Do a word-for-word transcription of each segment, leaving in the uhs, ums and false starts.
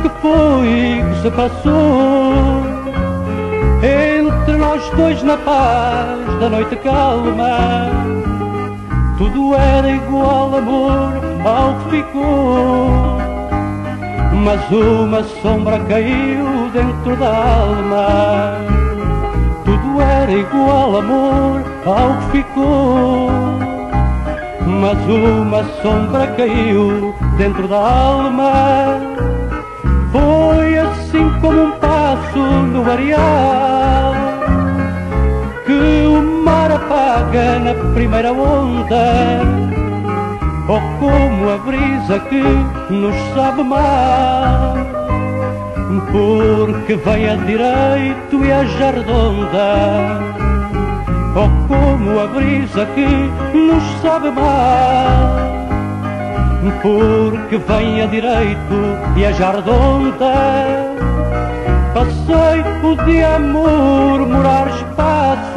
que foi que se passou entre nós dois na paz da noite calma? Tudo era igual, amor, ao que ficou, mas uma sombra caiu dentro da alma. Tudo era igual, amor, ao que ficou, mas uma sombra caiu dentro da alma. Foi assim como um passo no areal que o mar apaga na primeira onda, ou como a brisa que nos sabe mal, porque vem a direito e a já redonda, ou como a brisa que nos sabe mal, porque vem a direito e a já redonda. Passei o dia a murmurar espaços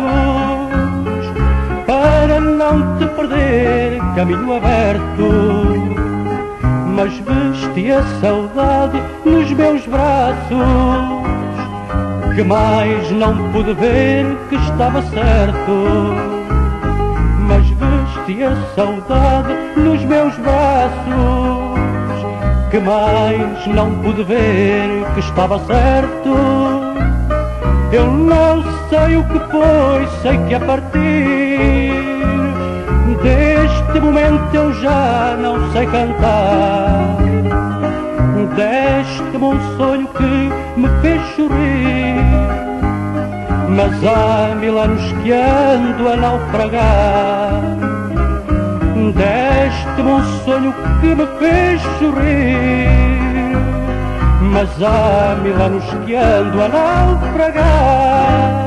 para não te perder, caminho aberto, mas vesti a saudade nos meus braços, que mais não pude ver que estava certo. Mas vesti a saudade nos meus braços, que mais não pude ver que estava certo. Eu não sei o que foi, sei que a partir deste momento eu já não sei cantar. Deste-me um sonho que me fez sorrir, mas há mil anos que ando a naufragar. Deste-me um sonho que me fez sorrir, mas há mil anos que ando a naufragar.